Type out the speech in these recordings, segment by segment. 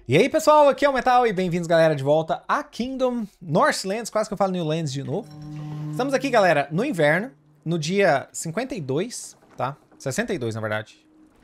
E aí pessoal, aqui é o Metal e bem-vindos galera de volta a Kingdom Northlands, quase que eu falo New Lands de novo. Estamos aqui galera, no inverno, no dia 52, tá? 62 na verdade.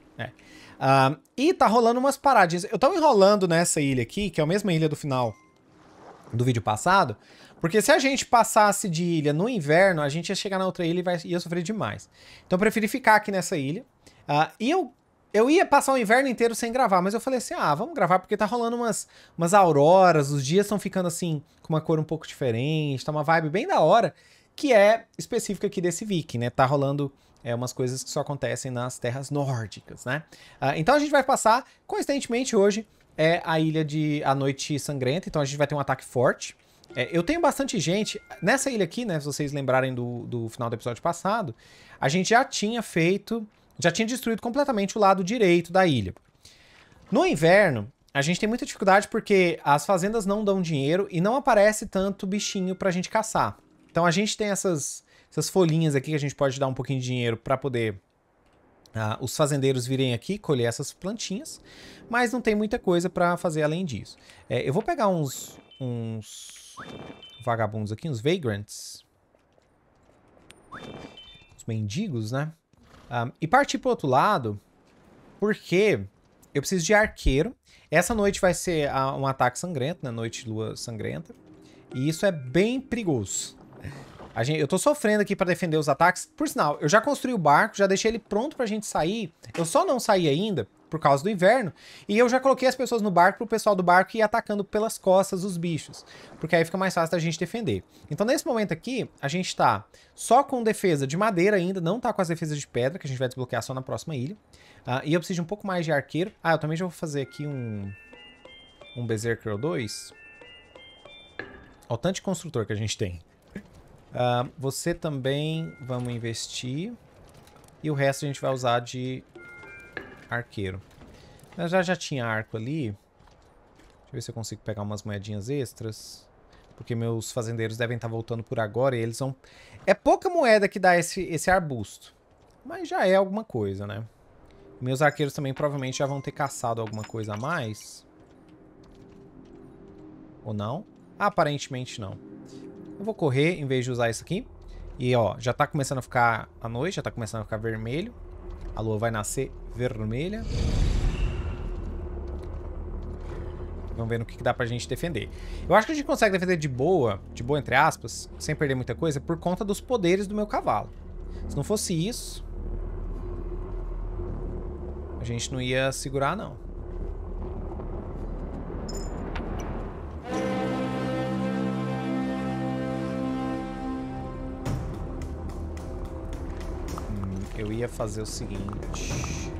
E tá rolando umas paradinhas. Eu tava enrolando nessa ilha aqui, que é a mesma ilha do final do vídeo passado, porque se a gente passasse de ilha no inverno, a gente ia chegar na outra ilha e ia sofrer demais. Então eu preferi ficar aqui nessa ilha. Eu ia passar o inverno inteiro sem gravar, mas eu falei assim, vamos gravar porque tá rolando umas auroras, os dias estão ficando assim, com uma cor um pouco diferente, tá uma vibe bem da hora, que é específica aqui desse Viking, né? Tá rolando umas coisas que só acontecem nas terras nórdicas, né? Então a gente vai passar, coincidentemente hoje, a ilha de A Noite Sangrenta, então a gente vai ter um ataque forte. Eu tenho bastante gente, nessa ilha aqui, né, se vocês lembrarem do final do episódio passado, a gente já tinha destruído completamente o lado direito da ilha. No inverno, a gente tem muita dificuldade porque as fazendas não dão dinheiro e não aparece tanto bichinho pra gente caçar. Então a gente tem essas folhinhas aqui que a gente pode dar um pouquinho de dinheiro pra poder os fazendeiros virem aqui colher essas plantinhas, mas não tem muita coisa pra fazer além disso. Eu vou pegar uns vagabundos aqui, uns vagrants. Os mendigos, né? E partir pro outro lado, porque eu preciso de arqueiro. Essa noite vai ser um ataque sangrento, né? Noite de lua sangrenta. E isso é bem perigoso. Eu tô sofrendo aqui pra defender os ataques. Por sinal, eu já construí o barco, já deixei ele pronto pra gente sair. Eu só não saí ainda por causa do inverno. E eu já coloquei as pessoas no barco pro pessoal do barco ir atacando pelas costas os bichos. Porque aí fica mais fácil da gente defender. Então nesse momento aqui, a gente tá só com defesa de madeira ainda, não tá com as defesas de pedra, que a gente vai desbloquear só na próxima ilha. E eu preciso de um pouco mais de arqueiro. Eu também já vou fazer aqui um Berserker 2. Olha o tanto de construtor que a gente tem. Você também vamos investir. E o resto a gente vai usar de arqueiro. Eu já tinha arco ali. Deixa eu ver se eu consigo pegar umas moedinhas extras. Porque meus fazendeiros devem estar voltando por agora e eles vão... É pouca moeda que dá esse arbusto. Mas já é alguma coisa, né? Meus arqueiros também provavelmente já vão ter caçado alguma coisa a mais. Ou não? Aparentemente não. Eu vou correr em vez de usar isso aqui. E ó, já tá começando a ficar a noite, já tá começando a ficar vermelho. A lua vai nascer vermelha. Vamos ver no que dá pra gente defender. Eu acho que a gente consegue defender de boa entre aspas, sem perder muita coisa, por conta dos poderes do meu cavalo. Se não fosse isso, a gente não ia segurar, não. Eu ia fazer o seguinte.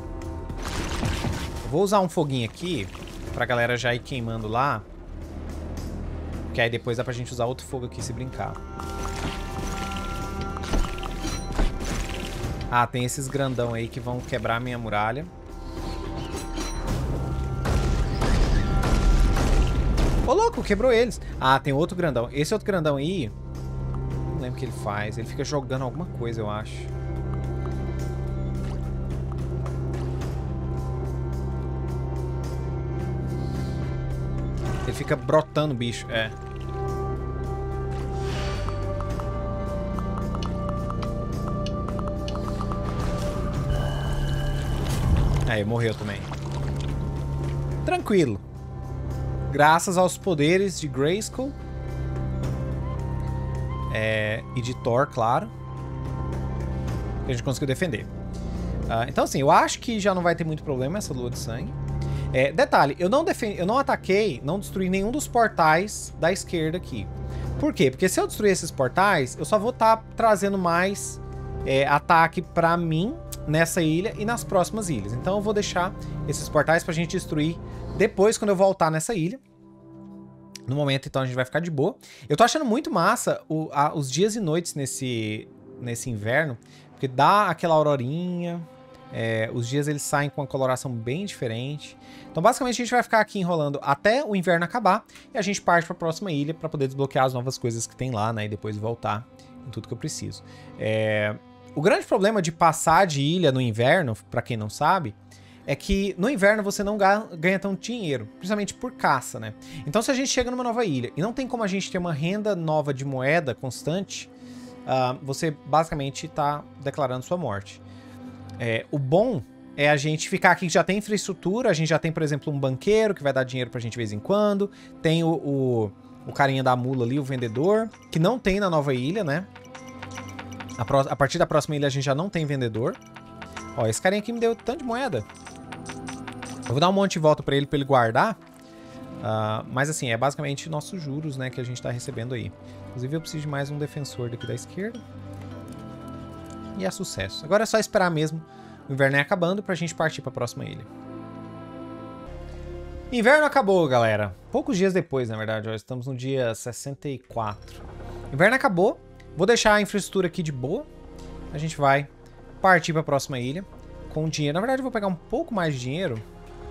Eu vou usar um foguinho aqui pra galera já ir queimando lá. Porque aí depois dá pra gente usar outro fogo aqui se brincar. Tem esses grandão aí que vão quebrar a minha muralha. Ô, louco, quebrou eles. Tem outro grandão. Esse outro grandão aí... Não lembro o que ele faz. Ele fica jogando alguma coisa, eu acho. Ele fica brotando bicho, Aí, morreu também. Tranquilo. Graças aos poderes de Grayskull. E de Thor, claro. Que a gente conseguiu defender. Então assim, eu acho que já não vai ter muito problema essa lua de sangue. Detalhe, eu não ataquei, não destruí nenhum dos portais da esquerda aqui. Por quê? Porque se eu destruir esses portais, eu só vou estar trazendo mais ataque pra mim nessa ilha e nas próximas ilhas. Então eu vou deixar esses portais pra gente destruir depois, quando eu voltar nessa ilha. No momento, então, a gente vai ficar de boa. Eu tô achando muito massa os dias e noites nesse inverno, porque dá aquela aurorinha... os dias eles saem com uma coloração bem diferente. Então basicamente a gente vai ficar aqui enrolando até o inverno acabar. E a gente parte para a próxima ilha para poder desbloquear as novas coisas que tem lá, né? E depois voltar em tudo que eu preciso. O grande problema de passar de ilha no inverno, para quem não sabe, é que no inverno você não ganha tanto dinheiro, principalmente por caça, né? Então se a gente chega numa nova ilha e não tem como a gente ter uma renda nova de moeda constante, você basicamente está declarando sua morte. O bom é a gente ficar aqui que já tem infraestrutura, a gente já tem, por exemplo, um banqueiro que vai dar dinheiro pra gente de vez em quando, tem o carinha da mula ali, o vendedor, que não tem na nova ilha, né? A partir da próxima ilha a gente já não tem vendedor. Ó, esse carinha aqui me deu tanto de moeda. Eu vou dar um monte de volta pra ele guardar. Mas assim, é basicamente nossos juros, né, que a gente tá recebendo aí. Inclusive eu preciso de mais um defensor daqui da esquerda. E é sucesso. Agora é só esperar mesmo o inverno ir acabando pra gente partir pra próxima ilha. Inverno acabou, galera. Poucos dias depois, na verdade. Ó, estamos no dia 64. Inverno acabou. Vou deixar a infraestrutura aqui de boa. A gente vai partir pra próxima ilha com dinheiro. Na verdade, eu vou pegar um pouco mais de dinheiro.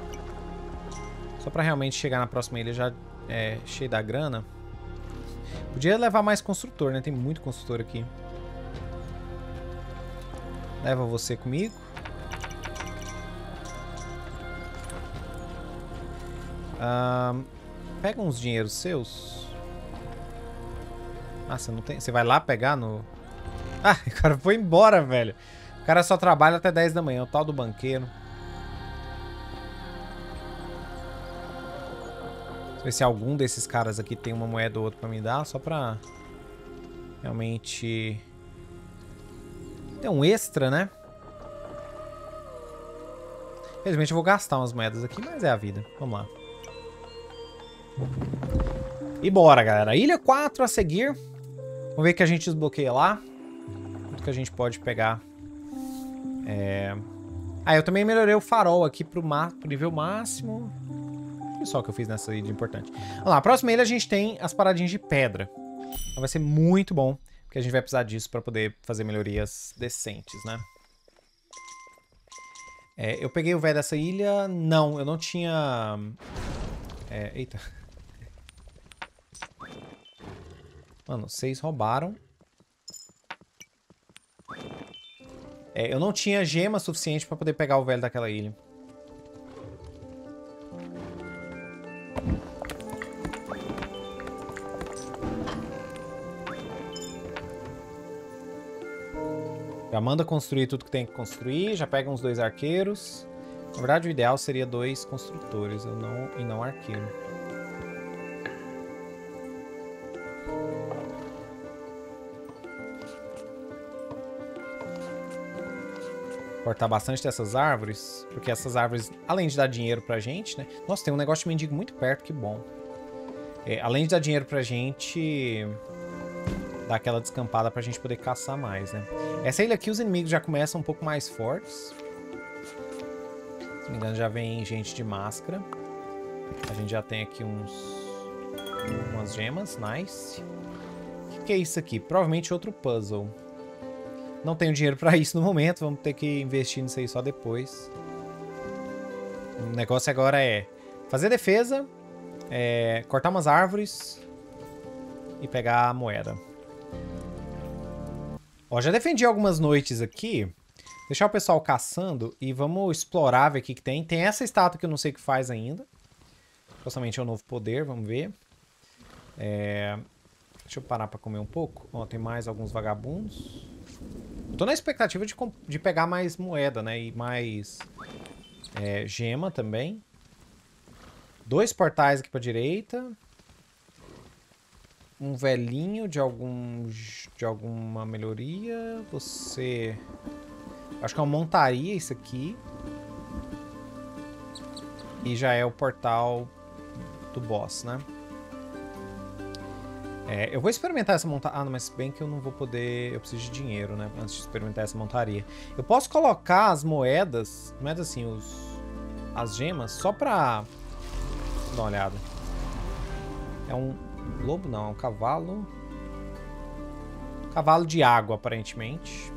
Só pra realmente chegar na próxima ilha já cheio da grana. Podia levar mais construtor, né? Tem muito construtor aqui. Leva você comigo. Pega uns dinheiros seus. Você não tem... Você vai lá pegar no... o cara foi embora, velho. O cara só trabalha até 10 da manhã. O tal do banqueiro. Deixa eu ver se algum desses caras aqui tem uma moeda ou outra pra me dar. Só pra... realmente... Tem um extra, né? Infelizmente eu vou gastar umas moedas aqui, mas é a vida. Vamos lá. E bora, galera. Ilha 4 a seguir. Vamos ver o que a gente desbloqueia lá. Tudo que a gente pode pegar. Eu também melhorei o farol aqui pro nível máximo. Olha só o que eu fiz nessa ilha importante. Vamos lá, a próxima ilha a gente tem as paradinhas de pedra. Então vai ser muito bom, porque a gente vai precisar disso para poder fazer melhorias decentes, né? Eu peguei o velho dessa ilha. Não, eu não tinha... eita. Mano, vocês roubaram. Eu não tinha gema suficiente para poder pegar o velho daquela ilha. Já manda construir tudo que tem que construir. Já pega uns 2 arqueiros. Na verdade, o ideal seria 2 construtores e não arqueiro. Cortar bastante dessas árvores, porque essas árvores, além de dar dinheiro pra gente, né? Nossa, tem um negócio de mendigo muito perto, que bom. Além de dar dinheiro pra gente, dá aquela descampada pra gente poder caçar mais, né? Essa ilha aqui, os inimigos já começam um pouco mais fortes. Se não me engano, já vem gente de máscara. A gente já tem aqui umas gemas, nice. O que é isso aqui? Provavelmente outro puzzle. Não tenho dinheiro pra isso no momento, vamos ter que investir nisso aí só depois. O negócio agora é fazer defesa, cortar umas árvores e pegar a moeda. Ó, já defendi algumas noites aqui. Deixar o pessoal caçando e vamos explorar, ver o que tem. Tem essa estátua que eu não sei o que faz ainda. Supostamente é um novo poder, vamos ver. Deixa eu parar pra comer um pouco. Ó, tem mais alguns vagabundos. Eu tô na expectativa de pegar mais moeda, né? E mais gema também. 2 portais aqui pra direita. Um velhinho de alguma melhoria. Você... Acho que é uma montaria isso aqui. E já é o portal do boss, né? Eu vou experimentar essa montaria. Não, mas bem que eu não vou poder... Eu preciso de dinheiro, né? Antes de experimentar essa montaria. Eu posso colocar as moedas... Moedas assim, as gemas, só pra... Vou dar uma olhada. É um lobo? Não, é um cavalo. Cavalo de água, aparentemente.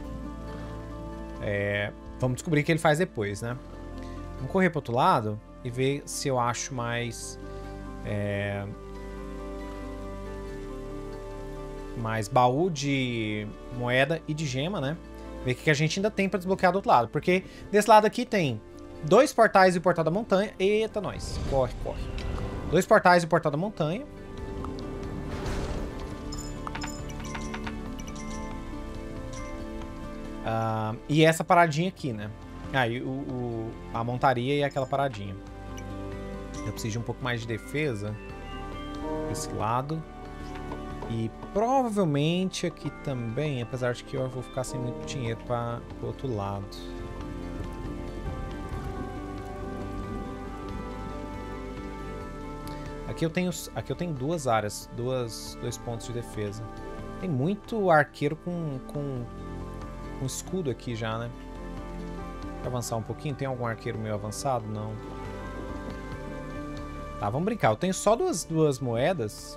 Vamos descobrir o que ele faz depois, né? Vamos correr pro outro lado e ver se eu acho mais... mais baú de moeda e de gema, né? Ver o que a gente ainda tem pra desbloquear do outro lado. Porque desse lado aqui tem 2 portais e o portal da montanha. Eita, nós. Corre, corre. 2 portais e o portal da montanha. E essa paradinha aqui, né? Aí a montaria e aquela paradinha. Eu preciso de um pouco mais de defesa. Desse lado. E provavelmente aqui também, apesar de que eu vou ficar sem muito dinheiro para o outro lado. Aqui eu tenho 2 áreas, 2 pontos de defesa. Tem muito arqueiro com escudo aqui já, né? Vou avançar um pouquinho. Tem algum arqueiro meio avançado? Não. Tá, vamos brincar. Eu tenho só duas moedas.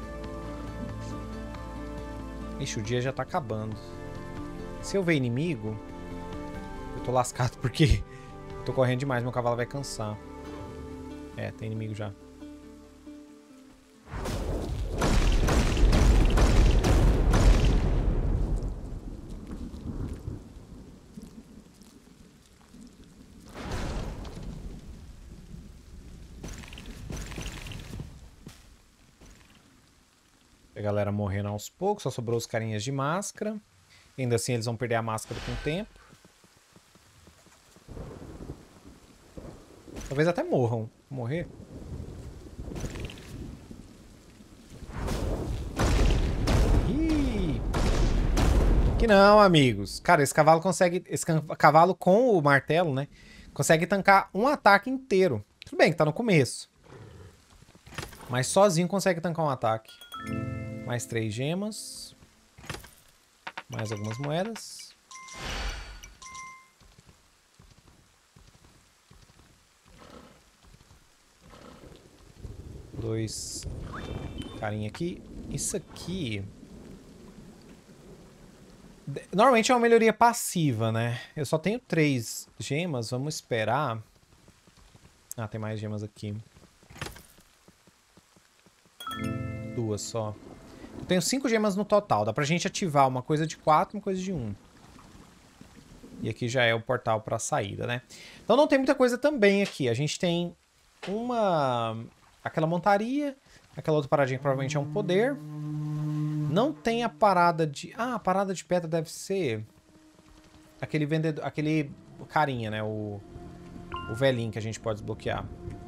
Ixi, o dia já tá acabando. Se eu ver inimigo, eu tô lascado porque eu tô correndo demais, meu cavalo vai cansar. É, tem inimigo já. A galera morrendo aos poucos, só sobrou os carinhas de máscara. Ainda assim eles vão perder a máscara com o tempo. Talvez até morram. Morrer. Ih! Que não, amigos. Cara, esse cavalo consegue... Esse cavalo com o martelo, né? Consegue tancar um ataque inteiro. Tudo bem que tá no começo. Mas sozinho consegue tancar um ataque. Mais 3 gemas. Mais algumas moedas. Dois carinha aqui. Isso aqui... Normalmente é uma melhoria passiva, né? Eu só tenho 3 gemas. Vamos esperar. Ah, tem mais gemas aqui. 2 só. Eu tenho 5 gemas no total. Dá pra gente ativar uma coisa de 4 e uma coisa de 1. E aqui já é o portal pra saída, né? Então não tem muita coisa também aqui. A gente tem aquela montaria. Aquela outra paradinha que provavelmente é um poder. Não tem a parada de... Ah, a parada de pedra deve ser... Aquele vendedor... Aquele carinha, né? O velhinho que a gente pode desbloquear.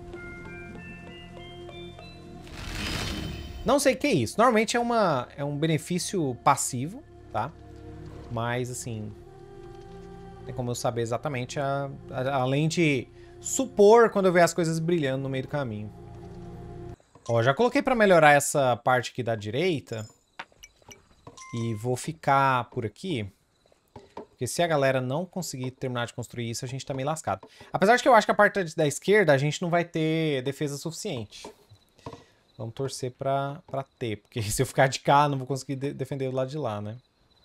Não sei o que é isso. Normalmente é um benefício passivo, tá? Mas, assim... Tem como eu saber exatamente, além de supor quando eu ver as coisas brilhando no meio do caminho. Ó, já coloquei pra melhorar essa parte aqui da direita. E vou ficar por aqui. Porque se a galera não conseguir terminar de construir isso, a gente tá meio lascado. Apesar de que eu acho que a parte da esquerda a gente não vai ter defesa suficiente. Vamos torcer pra ter. Porque se eu ficar de cá, não vou conseguir defender do lado de lá, né?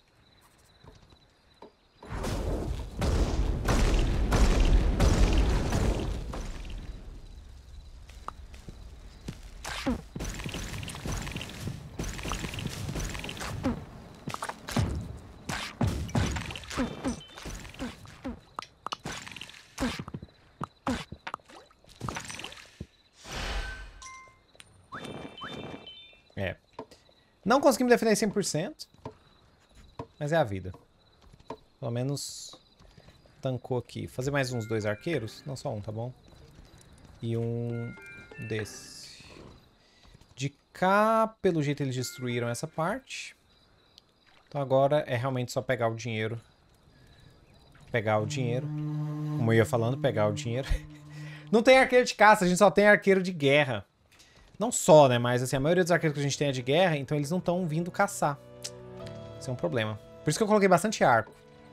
É. Não conseguimos defender 100%. Mas é a vida. Pelo menos tancou aqui. Fazer mais uns 2 arqueiros? Não, só um, tá bom? E um desse. De cá, pelo jeito eles destruíram essa parte. Então agora é realmente só pegar o dinheiro. Pegar o dinheiro. Como eu ia falando, pegar o dinheiro. Não tem arqueiro de caça, a gente só tem arqueiro de guerra. Não só, né? Mas assim, a maioria dos arqueiros que a gente tem é de guerra, então eles não estão vindo caçar. Isso é um problema. Por isso que eu coloquei bastante arco.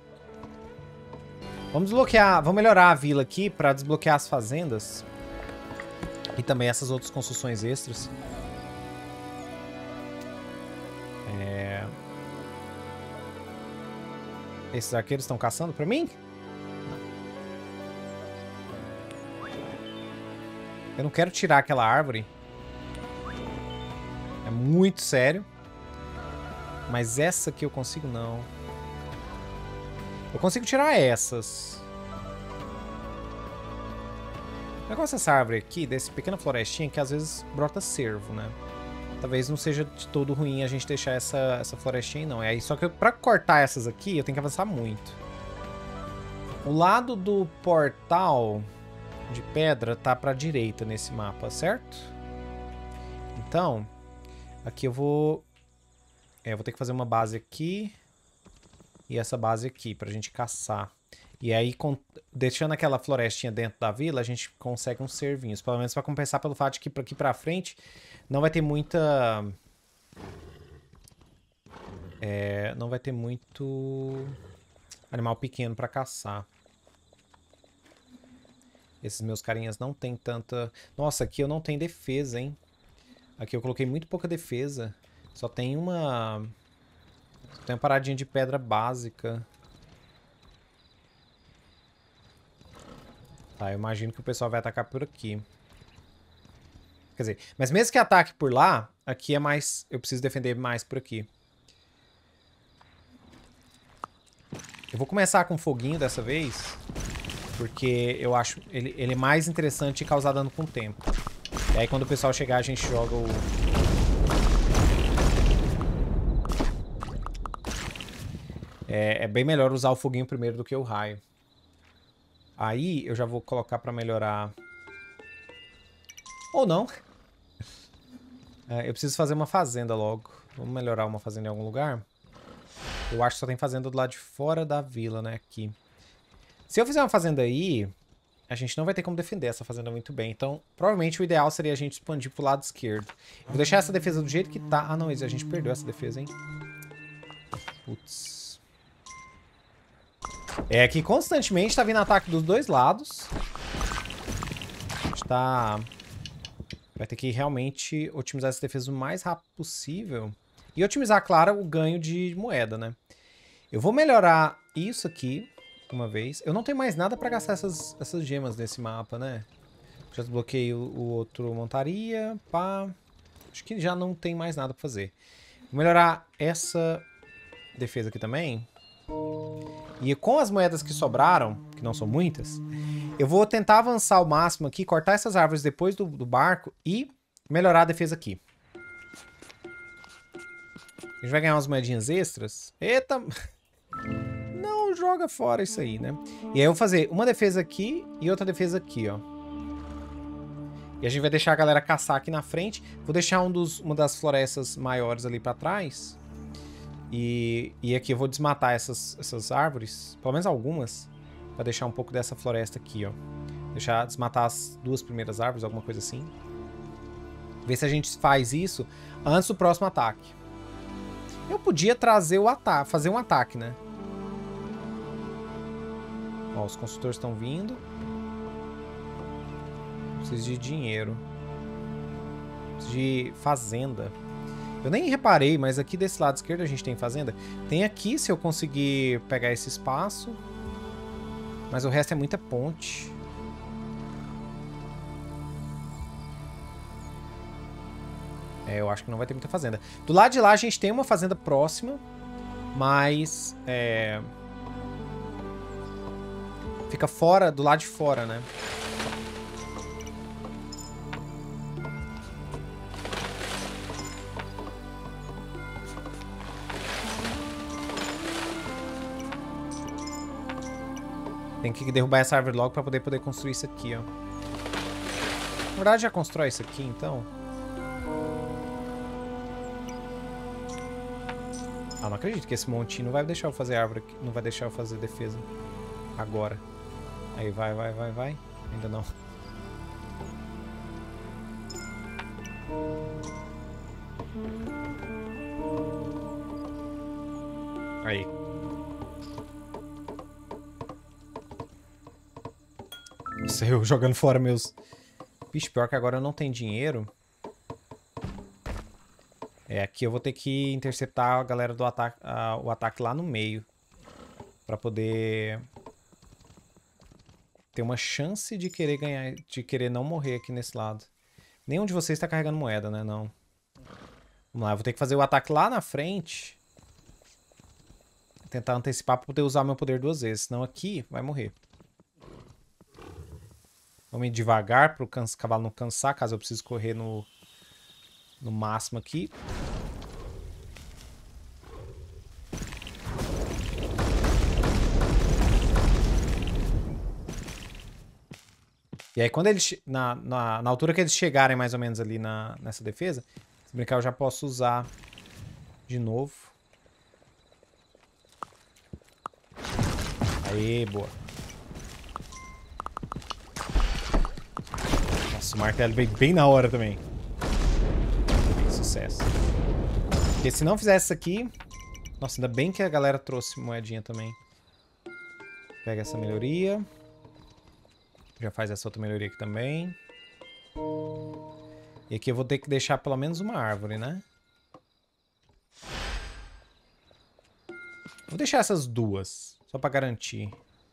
Vamos desbloquear, vamos melhorar a vila aqui pra desbloquear as fazendas. E também essas outras construções extras. Esses arqueiros estão caçando pra mim? Eu não quero tirar aquela árvore. É muito sério. Mas essa aqui eu consigo não. Eu consigo tirar essas. O negócio dessa árvore aqui, desse pequena florestinha, que às vezes brota cervo, né? Talvez não seja de todo ruim a gente deixar essa florestinha aí, não. É, só que pra cortar essas aqui, eu tenho que avançar muito. O lado do portal de pedra tá pra direita nesse mapa, certo? Então, aqui eu vou... eu vou ter que fazer uma base aqui e essa base aqui pra gente caçar. E aí, deixando aquela florestinha dentro da vila, a gente consegue uns cervinhos. Pelo menos pra compensar pelo fato de que aqui pra frente não vai ter muita... não vai ter muito animal pequeno pra caçar. Esses meus carinhas não tem tanta... Nossa, aqui eu não tenho defesa, hein? Aqui eu coloquei muito pouca defesa. Só tem uma... Só tem uma paradinha de pedra básica. Tá, eu imagino que o pessoal vai atacar por aqui. Quer dizer, mas mesmo que ataque por lá, aqui é mais... Eu preciso defender mais por aqui. Eu vou começar com foguinho dessa vez, porque eu acho ele é mais interessante e causar dano com o tempo. E aí quando o pessoal chegar, a gente joga o... É bem melhor usar o foguinho primeiro do que o raio. Aí eu já vou colocar pra melhorar... Ou não. Eu preciso fazer uma fazenda logo. Vamos melhorar uma fazenda em algum lugar? Eu acho que só tem fazenda do lado de fora da vila, né? Aqui. Se eu fizer uma fazenda aí, a gente não vai ter como defender essa fazenda muito bem. Então, provavelmente o ideal seria a gente expandir pro lado esquerdo. Eu vou deixar essa defesa do jeito que tá. Ah, não, a gente perdeu essa defesa, hein? Putz. É que constantemente tá vindo ataque dos dois lados. A gente tá... Vai ter que realmente otimizar essa defesa o mais rápido possível. E otimizar, claro, o ganho de moeda, né? Eu vou melhorar isso aqui uma vez. Eu não tenho mais nada pra gastar essas gemas nesse mapa, né? Já desbloqueei o outro montaria, pá. Acho que já não tem mais nada pra fazer. Vou melhorar essa defesa aqui também. E com as moedas que sobraram, que não são muitas, eu vou tentar avançar ao máximo aqui, cortar essas árvores depois do barco e melhorar a defesa aqui. A gente vai ganhar umas moedinhas extras. Eita! Não joga fora isso aí, né? E aí eu vou fazer uma defesa aqui e outra defesa aqui, ó. E a gente vai deixar a galera caçar aqui na frente. Vou deixar uma das florestas maiores ali pra trás. E aqui eu vou desmatar essas árvores, pelo menos algumas, pra deixar um pouco dessa floresta aqui, ó. Desmatar as duas primeiras árvores, alguma coisa assim. Ver se a gente faz isso antes do próximo ataque. Eu podia trazer o ataque, fazer um ataque, né? Ó, os construtores estão vindo. Preciso de dinheiro. Preciso de fazenda. Eu nem reparei, mas aqui desse lado esquerdo a gente tem fazenda. Tem aqui, se eu conseguir pegar esse espaço. Mas o resto é muita ponte. Eu acho que não vai ter muita fazenda. Do lado de lá a gente tem uma fazenda próxima. Mas... fica fora, do lado de fora, né? Tem que derrubar essa árvore logo pra poder construir isso aqui, ó. Na verdade, já constrói isso aqui, então. Ah, não acredito que esse montinho não vai deixar eu fazer árvore aqui, não vai deixar eu fazer defesa. Agora. Aí, vai. Ainda não. Aí. Nossa, eu jogando fora meus... Bicho, pior que agora eu não tenho dinheiro. Aqui eu vou ter que interceptar a galera do ataque, o ataque lá no meio. Pra poder... ter uma chance de querer ganhar, de querer não morrer aqui nesse lado. Nenhum de vocês tá carregando moeda, né? Não. Vamos lá, eu vou ter que fazer o ataque lá na frente. Tentar antecipar pra poder usar meu poder duas vezes. Senão aqui vai morrer. Vamos ir devagar para o cavalo não cansar, caso eu precise correr no máximo aqui. E aí quando eles... Na altura que eles chegarem mais ou menos ali nessa defesa, se brincar eu já posso usar de novo. Aê, boa. Nossa, o martelo veio bem na hora também. Sucesso. Porque se não fizesse isso aqui... Nossa, ainda bem que a galera trouxe moedinha também. Pega essa melhoria. Já faz essa outra melhoria aqui também. E aqui eu vou ter que deixar pelo menos uma árvore, né? Vou deixar essas duas. Só pra garantir.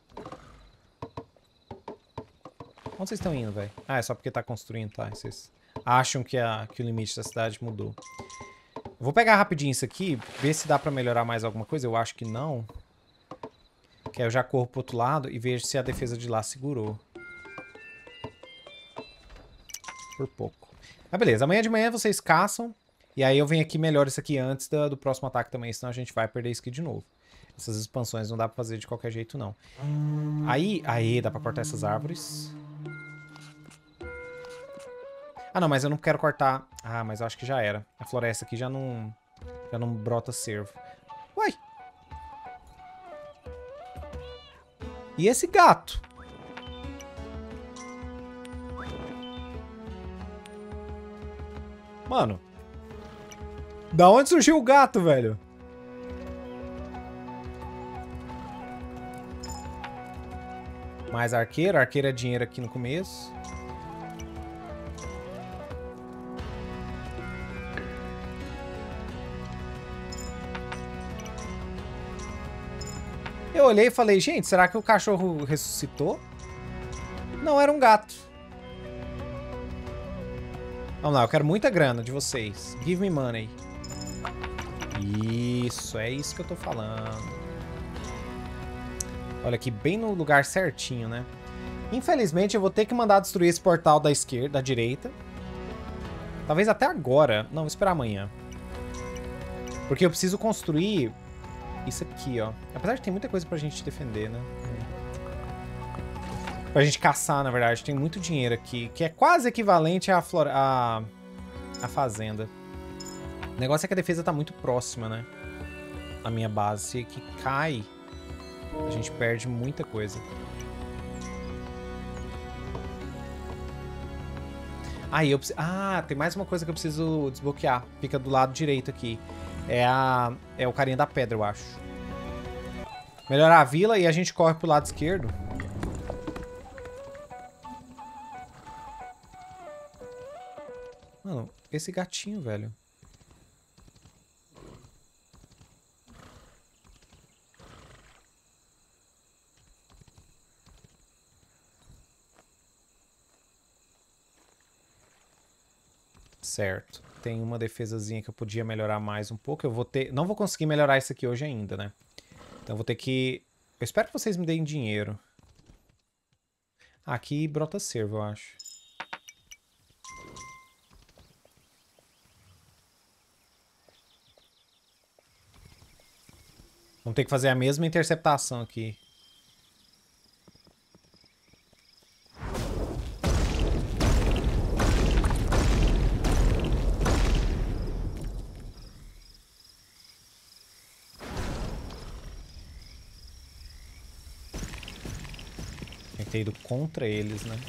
Onde vocês estão indo, velho? Ah, é só porque tá construindo, tá? Vocês acham que o limite da cidade mudou. Eu vou pegar rapidinho isso aqui, ver se dá pra melhorar mais alguma coisa. Eu acho que não. Que aí eu já corro pro outro lado e vejo se a defesa de lá segurou. Por pouco. Mas beleza, amanhã de manhã vocês caçam. E aí eu venho aqui e melhoro isso aqui antes do próximo ataque também, senão a gente vai perder isso aqui de novo. Essas expansões não dá pra fazer de qualquer jeito, não. Aí dá pra cortar essas árvores. Ah, não, mas eu não quero cortar... Ah, mas eu acho que já era. A floresta aqui já não brota cervo. Uai! E esse gato? Mano. Da onde surgiu o gato, velho? Mais arqueiro. Arqueiro é dinheiro aqui no começo. Eu olhei e falei, gente, será que o cachorro ressuscitou? Não, era um gato. Vamos lá, eu quero muita grana de vocês. Give me money. Isso, é isso que eu tô falando. Olha aqui, bem no lugar certinho, né? Infelizmente, eu vou ter que mandar destruir esse portal da esquerda, da direita. Talvez até agora. Não, vou esperar amanhã. Porque eu preciso construir isso aqui, ó. Apesar de ter muita coisa pra gente defender, né? Pra gente caçar, na verdade. Tem muito dinheiro aqui, que é quase equivalente à fazenda. O negócio é que a defesa tá muito próxima, né? A minha base. Se aqui cai, a gente perde muita coisa. Aí eu preciso... Ah, tem mais uma coisa que eu preciso desbloquear. Fica do lado direito aqui. É o carinha da pedra, eu acho. Melhorar a vila e a gente corre pro lado esquerdo. Mano, esse gatinho, velho. Certo. Tem uma defesazinha que eu podia melhorar mais um pouco. Eu vou ter... Não vou conseguir melhorar isso aqui hoje ainda, né? Então eu vou ter que... Eu espero que vocês me deem dinheiro. Aqui brota cervo, eu acho. Vamos ter que fazer a mesma interceptação aqui. Tem que ter ido contra eles, né?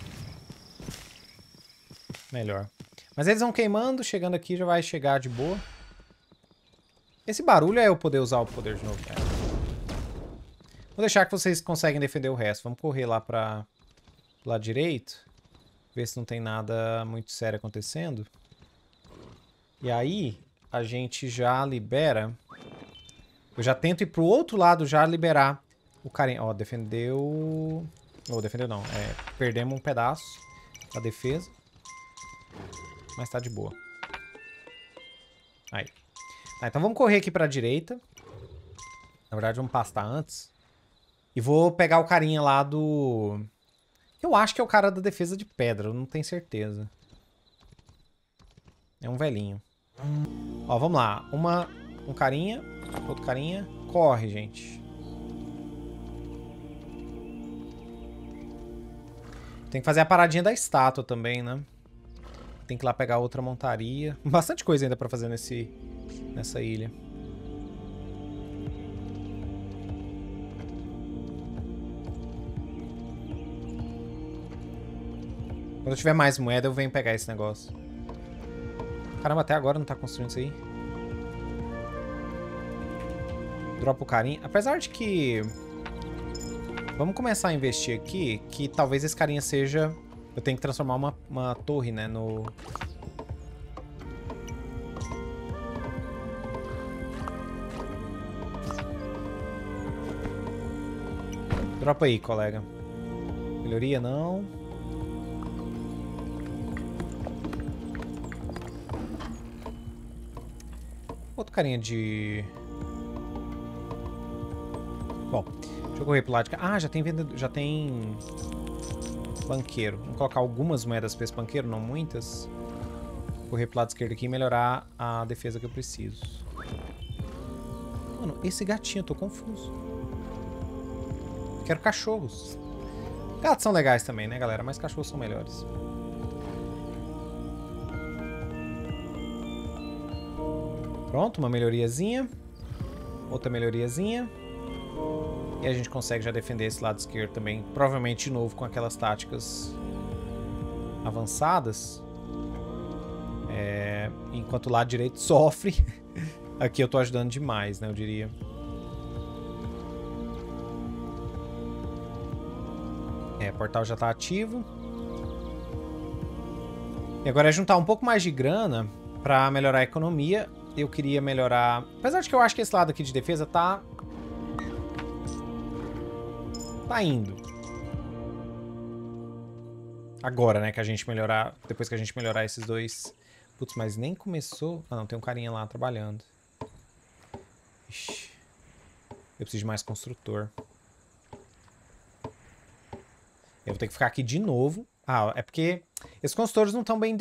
Melhor. Mas eles vão queimando, chegando aqui já vai chegar de boa. Esse barulho é eu poder usar o poder de novo, cara. Vou deixar que vocês conseguem defender o resto. Vamos correr lá pro lado direito. Ver se não tem nada muito sério acontecendo. E aí, a gente já libera... Eu já tento ir pro outro lado já liberar o carinha. Ó, defendeu... Ou defendeu não. Perdemos um pedaço da defesa. Mas tá de boa. Aí. Tá, então vamos correr aqui pra direita. Na verdade, vamos pastar antes. E vou pegar o carinha lá do Eu acho que é o cara da defesa de pedra, eu não tenho certeza. É um velhinho. Ó, vamos lá. Um carinha, outro carinha. Corre, gente. Tem que fazer a paradinha da estátua também, né? Tem que ir lá pegar outra montaria. Bastante coisa ainda pra fazer nessa ilha. Quando eu tiver mais moeda, eu venho pegar esse negócio. Caramba, até agora não tá construindo isso aí. Dropa o carinha. Apesar de que... Vamos começar a investir aqui, que talvez esse carinha seja... Eu tenho que transformar uma torre, né, no... Dropa aí, colega. Melhoria, não. Outro carinha de... Bom, deixa eu correr pro lado de cá. Ah, já tem vendedor, já tem banqueiro. Vamos colocar algumas moedas pra esse banqueiro, não muitas. Correr pro lado esquerdo aqui e melhorar a defesa que eu preciso. Mano, esse gatinho, eu tô confuso. Quero cachorros. Gatos são legais também, né, galera? Mas cachorros são melhores. Pronto, uma melhoriazinha. Outra melhoriazinha. E a gente consegue já defender esse lado esquerdo também. Provavelmente de novo com aquelas táticas avançadas. Enquanto o lado direito sofre. Aqui eu tô ajudando demais, né, eu diria. O portal já tá ativo. E agora é juntar um pouco mais de grana pra melhorar a economia. Eu queria melhorar... Apesar de que eu acho que esse lado aqui de defesa tá indo. Agora, né, que a gente melhorar... Depois que a gente melhorar esses dois... Putz, mas nem começou... Ah, não, tem um carinha lá trabalhando. Ixi. Eu preciso de mais construtor. Eu vou ter que ficar aqui de novo. Ah, é porque esses construtores não estão bem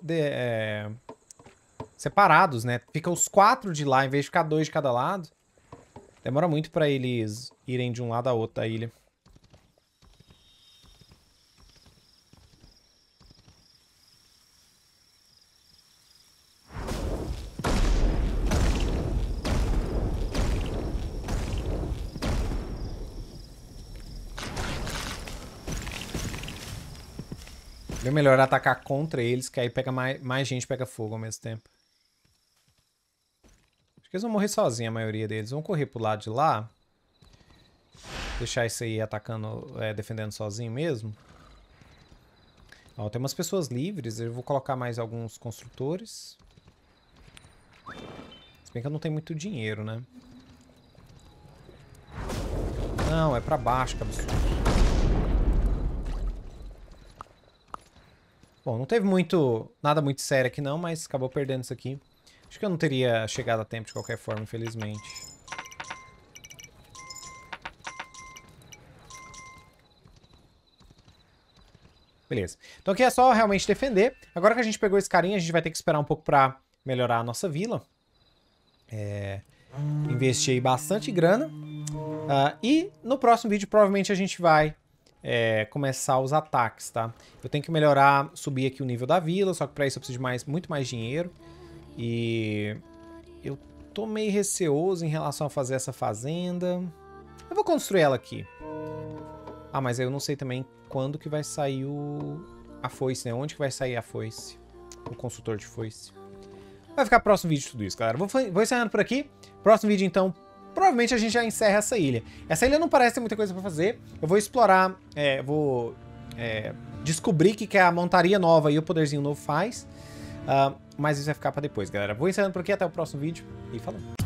separados, né? Fica os 4 de lá, em vez de ficar 2 de cada lado. Demora muito pra eles irem de um lado a outro da ilha. É melhor atacar contra eles, que aí pega mais gente pega fogo ao mesmo tempo. Acho que eles vão morrer sozinhos, a maioria deles. Vão correr pro lado de lá. Deixar isso aí atacando, defendendo sozinho mesmo. Ó, tem umas pessoas livres. Eu vou colocar mais alguns construtores. Se bem que eu não tenho muito dinheiro, né? Não, é pra baixo, que absurdo. Bom, não teve nada muito sério aqui não, mas acabou perdendo isso aqui. Acho que eu não teria chegado a tempo de qualquer forma, infelizmente. Beleza. Então aqui é só realmente defender. Agora que a gente pegou esse carinha, a gente vai ter que esperar um pouco pra melhorar a nossa vila. Investi aí bastante grana. E no próximo vídeo provavelmente a gente vai... começar os ataques, tá? Eu tenho que melhorar, subir aqui o nível da vila, só que pra isso eu preciso de muito mais dinheiro. E eu tô meio receoso em relação a fazer essa fazenda. Eu vou construir ela aqui. Ah, mas eu não sei também quando que vai sair a foice, né? Onde que vai sair a foice? O construtor de foice. Vai ficar próximo vídeo de tudo isso, galera. Vou encerrando por aqui. Próximo vídeo, então, provavelmente a gente já encerra essa ilha. Essa ilha não parece ter muita coisa pra fazer. Eu vou explorar, descobrir o que a montaria nova e o poderzinho novo faz. Mas isso vai ficar pra depois, galera. Vou encerrando por aqui, até o próximo vídeo e falou.